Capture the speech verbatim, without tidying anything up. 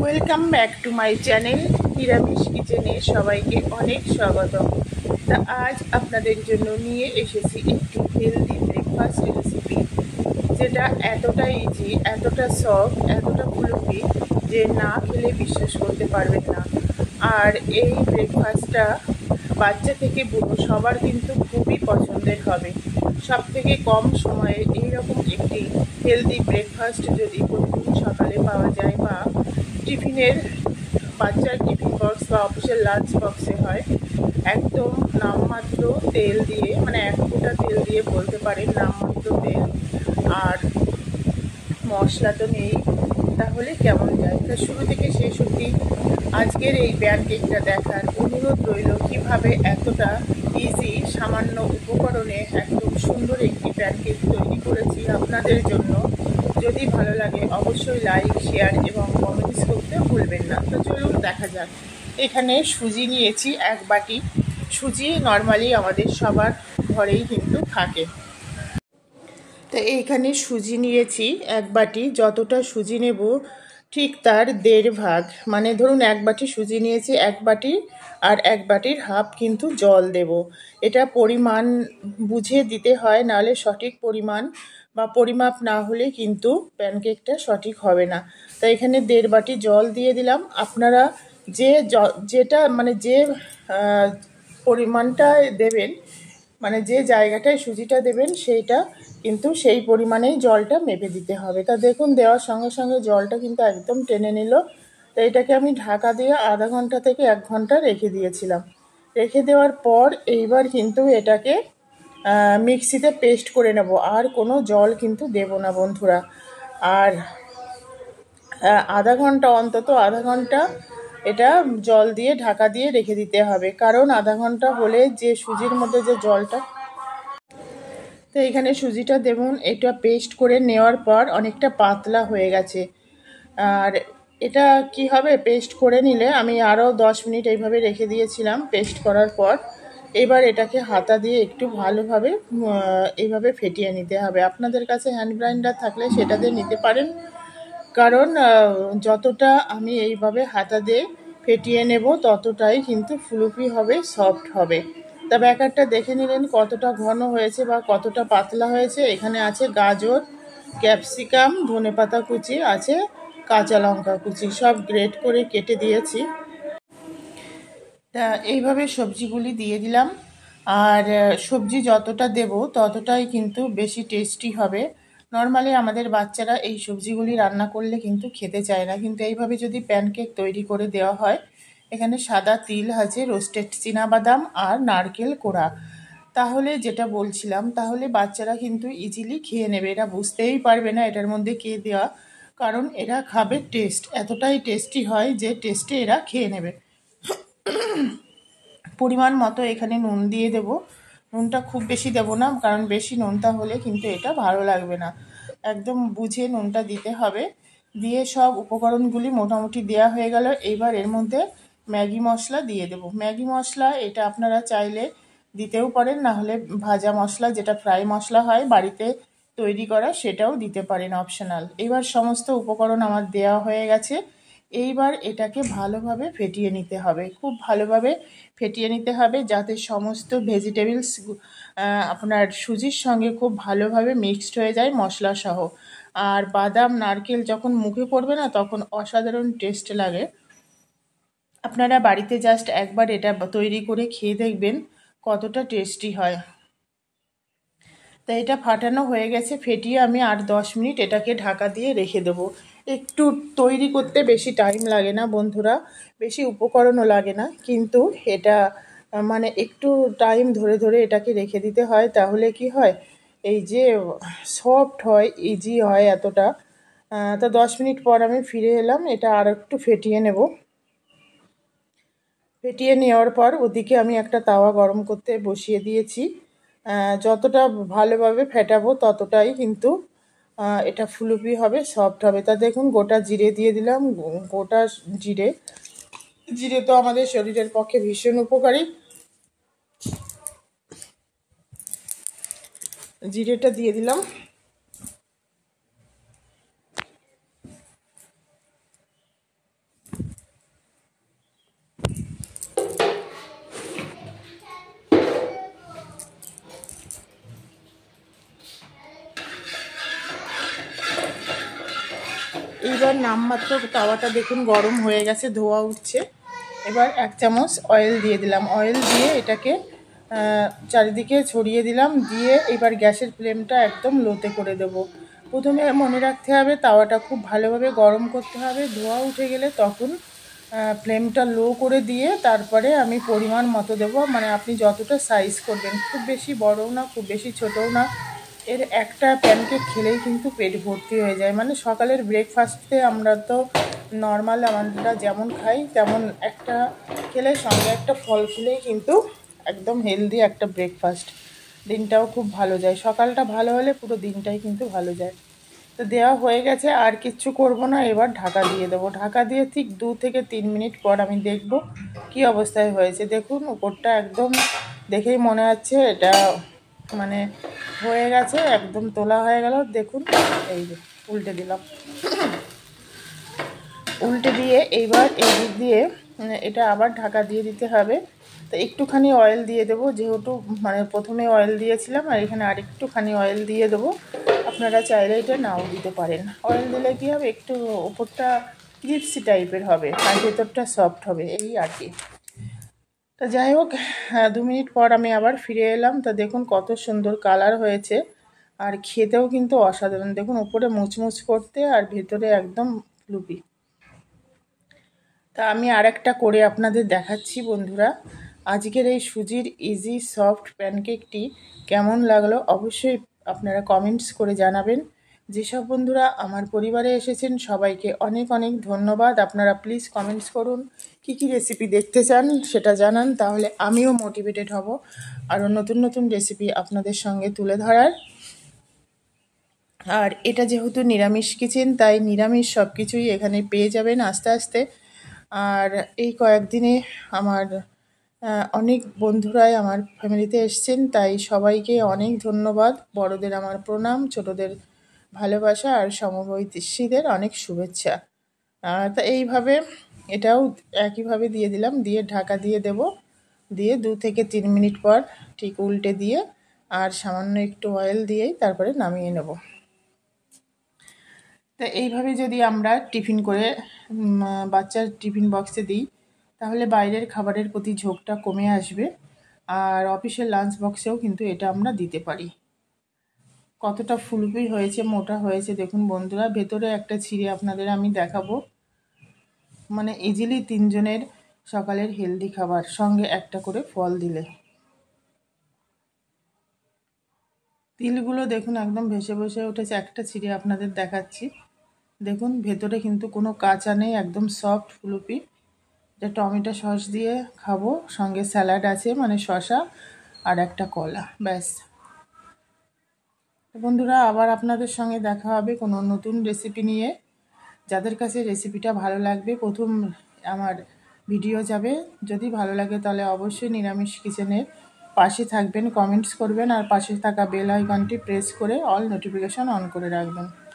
Welcome back to my channel নিরামিষ কিচেনে সবাইকে অনেক স্বাগতম। তা আজ আপনাদের জন্য নিয়ে এসেছি একটি হেলদি ব্রেকফাস্ট রেসিপি, যেটা এতটা ইজি, এতটা সফট, এতটা ফুলফি যে না খেলে বিশ্বাস করতে পারবেন না। আর এই ব্রেকফাস্টটা বাচ্চা থেকে বুড়ো সবার কিন্তু খুবই পছন্দের হবে। সব থেকে কম সময়ে এইরকম একটি হেলদি ব্রেকফাস্ট যদি প্রতিদিন সকালে পাওয়া যায় বা টিফিনের বাচ্চার টিফিন বক্স বা অফিসের লাঞ্চ বক্সে হয়, একদম নামমাত্র তেল দিয়ে, মানে এক ফোঁটা তেল দিয়ে বলতে পারেন, নামমাত্র তেল আর মশলা তো নেই, তাহলে কেমন যায়? তা শুরু থেকে শেষ অবধি আজকের এই প্যানকেকটা দেখার অনুরোধ রইল, কীভাবে এতটা ইজি সামান্য উপকরণে একদম সুন্দর একটি প্যানকেক তৈরি করেছি আপনাদের জন্য। যদি ভালো লাগে অবশ্যই লাইক, শেয়ার এবং কমেন্টস করতে ভুলবেন না। তো চলুন দেখা যাক। এখানে সুজি নিয়েছি এক বাটি। সুজি নর্মালি আমাদের সবার ঘরেই কিন্তু থাকে। তো এইখানে সুজি নিয়েছি এক বাটি। যতটা সুজি নেব ঠিক তার দেড় ভাগ, মানে ধরুন এক বাটি সুজি নিয়েছি, এক বাটি আর এক বাটির হাফ কিন্তু জল দেব। এটা পরিমাণ বুঝে দিতে হয়, নাহলে সঠিক পরিমাণ বা পরিমাপ না হলে কিন্তু প্যানকেকটা সঠিক হবে না। তাই এখানে দেড় বাটি জল দিয়ে দিলাম। আপনারা যে যেটা মানে যে পরিমাণটা দেবেন, মানে যে জায়গাটায় সুজিটা দেবেন সেইটা কিন্তু সেই পরিমাণেই জলটা মেপে দিতে হবে। তা দেখুন, দেওয়ার সঙ্গে সঙ্গে জলটা কিন্তু একদম টেনে নিল। তো এটাকে আমি ঢাকা দিয়ে আধা ঘন্টা থেকে এক ঘন্টা রেখে দিয়েছিলাম। রেখে দেওয়ার পর এইবার কিন্তু এটাকে মিক্সিতে পেস্ট করে নেব। আর কোনো জল কিন্তু দেব না বন্ধুরা। আর আধা ঘন্টা অন্তত আধা ঘন্টা এটা জল দিয়ে ঢাকা দিয়ে রেখে দিতে হবে, কারণ আধা ঘন্টা হলে যে সুজির মধ্যে যে জলটা, তো এখানে সুজিটা দেখুন এটা পেস্ট করে নেওয়ার পর অনেকটা পাতলা হয়ে গেছে। আর এটা কি হবে, পেস্ট করে নিলে আমি আরও দশ মিনিট এইভাবে রেখে দিয়েছিলাম পেস্ট করার পর। এবার এটাকে হাতা দিয়ে একটু ভালোভাবে এইভাবে ফেটিয়ে নিতে হবে। আপনাদের কাছে হ্যান্ড গ্রাইন্ডার থাকলে সেটা দিয়ে নিতে পারেন, কারণ যতটা আমি এইভাবে হাতা দিয়ে ফেটিয়ে নেব ততটাই কিন্তু ফুলুপি হবে, সফট হবে। তা ব্যাটারটা দেখে নিলেন কতটা ঘন হয়েছে বা কতটা পাতলা হয়েছে। এখানে আছে গাজর, ক্যাপসিকাম, ধনেপাতা কুচি, আছে কাঁচা লঙ্কা কুচি, সব গ্রেট করে কেটে দিয়েছি। তা এইভাবে সবজিগুলি দিয়ে দিলাম। আর সবজি যতটা দেব ততটাই কিন্তু বেশি টেস্টি হবে। নর্মালি আমাদের বাচ্চারা এই সবজিগুলি রান্না করলে কিন্তু খেতে চায় না, কিন্তু এইভাবে যদি প্যানকেক তৈরি করে দেওয়া হয়, এখানে সাদা তিল আছে, রোস্টেড চীনাবাদাম আর নারকেল কোড়া, তাহলে যেটা বলছিলাম, তাহলে বাচ্চারা কিন্তু ইজিলি খেয়ে নেবে। এরা বুঝতেই পারবে না এটার মধ্যে কে দেওয়া, কারণ এরা খাবে টেস্ট, এতটাই টেস্টি হয় যে টেস্টে এরা খেয়ে নেবে। পরিমাণ মতো এখানে নুন দিয়ে দেব। নুনটা খুব বেশি দেব না, কারণ বেশি নুনটা হলে কিন্তু এটা ভালো লাগবে না। একদম বুঝে নুনটা দিতে হবে। দিয়ে সব উপকরণগুলি মোটামুটি দেওয়া হয়ে গেল। এইবার এর মধ্যে ম্যাগি মশলা দিয়ে দেব। ম্যাগি মশলা এটা আপনারা চাইলে দিতেও পারেন, না হলে ভাজা মশলা যেটা ফ্রাই মশলা হয় বাড়িতে তৈরি করা, সেটাও দিতে পারেন, অপশনাল। এবার সমস্ত উপকরণ আমার দেওয়া হয়ে গেছে। এইবার এটাকে ভালোভাবে ফেটিয়ে নিতে হবে, খুব ভালোভাবে ফেটিয়ে নিতে হবে, যাতে সমস্ত ভেজিটেবলস আপনার সুজির সঙ্গে খুব ভালোভাবে মিক্সড হয়ে যায় মশলা সহ। আর বাদাম, নারকেল যখন মুখে পড়বে না, তখন অসাধারণ টেস্ট লাগে। আপনারা বাড়িতে জাস্ট একবার এটা তৈরি করে খেয়ে দেখবেন কতটা টেস্টি হয়। তাই এটা ফাটানো হয়ে গেছে, ফেটিয়ে আমি আর দশ মিনিট এটাকে ঢাকা দিয়ে রেখে দেবো। একটু তৈরি করতে বেশি টাইম লাগে না বন্ধুরা, বেশি উপকরণও লাগে না, কিন্তু এটা মানে একটু টাইম ধরে ধরে এটাকে রেখে দিতে হয়। তাহলে কি হয়, এই যে সফট হয়, ইজি হয় এতটা। তা দশ মিনিট পর আমি ফিরে এলাম, এটা আর একটু ফেটিয়ে নেব। ফেটিয়ে নেওয়ার পর ওদিকে আমি একটা তাওয়া গরম করতে বসিয়ে দিয়েছি। যতটা ভালোভাবে ফেটাবো ততটাই কিন্তু এটা ফুলুপি হবে, সফট হবে। তা দেখুন, গোটা জিরে দিয়ে দিলাম। গোটা জিরে জিরে তো আমাদের শরীরের পক্ষে ভীষণ উপকারী। জিরেটা দিয়ে দিলাম। এইবার নামমাত্র তাওয়াটা দেখুন গরম হয়ে গেছে, ধোয়া উঠছে। এবার এক চামচ অয়েল দিয়ে দিলাম, অয়েল দিয়ে এটাকে চারিদিকে ছড়িয়ে দিলাম, দিয়ে এবার গ্যাসের ফ্লেমটা একদম লোতে করে দেব। প্রথমে মনে রাখতে হবে তাওয়াটা খুব ভালোভাবে গরম করতে হবে, ধোয়া উঠে গেলে তখন ফ্লেমটা লো করে দিয়ে তারপরে আমি পরিমাণ মতো দেবো, মানে আপনি যতটা সাইজ করবেন, খুব বেশি বড়ও না খুব বেশি ছোটও না। এর একটা প্যানকেক খেলেই কিন্তু পেট ভর্তি হয়ে যায়। মানে সকালের ব্রেকফাস্টে আমরা তো নর্মাল আমরা যেমন খাই তেমন একটা খেলে, সঙ্গে একটা ফল খেলেই কিন্তু একদম হেলদি একটা ব্রেকফাস্ট, দিনটাও খুব ভালো যায়। সকালটা ভালো হলে পুরো দিনটাই কিন্তু ভালো যায়। তো দেওয়া হয়ে গেছে, আর কিচ্ছু করব না। এবার ঢাকা দিয়ে দেবো, ঢাকা দিয়ে ঠিক দু থেকে তিন মিনিট পর আমি দেখব কি অবস্থায় হয়েছে। দেখুন উপরটা একদম দেখেই মনে হচ্ছে এটা মানে হয়ে গেছে, একদম তোলা হয়ে গেল। দেখুন এই যে উল্টে দিলাম, উল্টে দিয়ে এইবার এই দিক দিয়ে এটা আবার ঢাকা দিয়ে দিতে হবে। তো একটুখানি অয়েল দিয়ে দেবো, যেহেতু মানে প্রথমে অয়েল দিয়েছিলাম আর এখানে আরেকটুখানি অয়েল দিয়ে দেবো। আপনারা চাইলে এটা নাও দিতে পারেন। অয়েল দিলে কী হবে, একটু উপরটা ক্রিপসি টাইপের হবে আর ভেতরটা সফট হবে, এই আর কি। তো যাই হোক, হ্যাঁ দু মিনিট পর আমি আবার ফিরে এলাম। তো দেখুন কত সুন্দর কালার হয়েছে, আর খেতেও কিন্তু অসাধারণ। দেখুন উপরে মুচমুচ করতে আর ভেতরে একদম ফ্লুপি। তা আমি আর একটা করে আপনাদের দেখাচ্ছি বন্ধুরা। আজকের এই সুজির ইজি সফট প্যানকেকটি কেমন লাগলো অবশ্যই আপনারা কমেন্টস করে জানাবেন। যেসব বন্ধুরা আমার পরিবারে এসেছেন সবাইকে অনেক অনেক ধন্যবাদ। আপনারা প্লিজ কমেন্টস করুন, কি কি রেসিপি দেখতে চান সেটা জানান, তাহলে আমিও মোটিভেটেড হব আরও নতুন নতুন রেসিপি আপনাদের সঙ্গে তুলে ধরার। আর এটা যেহেতু নিরামিষ কিচেন, তাই নিরামিষ সব কিছুই এখানে পেয়ে যাবেন আস্তে আস্তে। আর এই কয়েকদিনে আমার অনেক বন্ধুরাই আমার ফ্যামিলিতে এসছেন, তাই সবাইকে অনেক ধন্যবাদ। বড়দের আমার প্রণাম, ছোটদের ভালোবাসা আর সমবয়সীদের অনেক শুভেচ্ছা। তা এইভাবে এটাও একইভাবে দিয়ে দিলাম, দিয়ে ঢাকা দিয়ে দেব, দিয়ে দু থেকে তিন মিনিট পর ঠিক উল্টে দিয়ে আর সামান্য একটু অয়েল দিয়েই তারপরে নামিয়ে নেব। তা এইভাবে যদি আমরা টিফিন করে বাচ্চার টিফিন বক্সে দিই তাহলে বাইরের খাবারের প্রতি ঝোঁকটা কমে আসবে। আর অফিসের লাঞ্চ বক্সেও কিন্তু এটা আমরা দিতে পারি। কতটা ফুলফি হয়েছে, মোটা হয়েছে দেখুন বন্ধুরা। ভেতরে একটা ছিঁড়ে আপনাদের আমি দেখাবো। মানে ইজিলি তিনজনের সকালের হেলদি খাবার, সঙ্গে একটা করে ফল দিলে। তিলগুলো দেখুন একদম ভেসে ভেসে উঠেছে। একটা ছিঁড়ে আপনাদের দেখাচ্ছি, দেখুন ভেতরে কিন্তু কোনো কাঁচা নেই, একদম সফট ফুলুপি। এটা টমেটো সস দিয়ে খাবো, সঙ্গে স্যালাড আছে মানে শসা আর একটা কলা, ব্যাস। বন্ধুরা আবার আপনাদের সঙ্গে দেখা হবে কোনো নতুন রেসিপি নিয়ে। যাদের কাছে রেসিপিটা ভালো লাগবে প্রথম আমার ভিডিও যাবে, যদি ভালো লাগে তাহলে অবশ্যই নিরামিষ কিচেনের পাশে থাকবেন, কমেন্টস করবেন আর পাশে থাকা বেল আইকনটি প্রেস করে অল নোটিফিকেশান অন করে রাখবেন।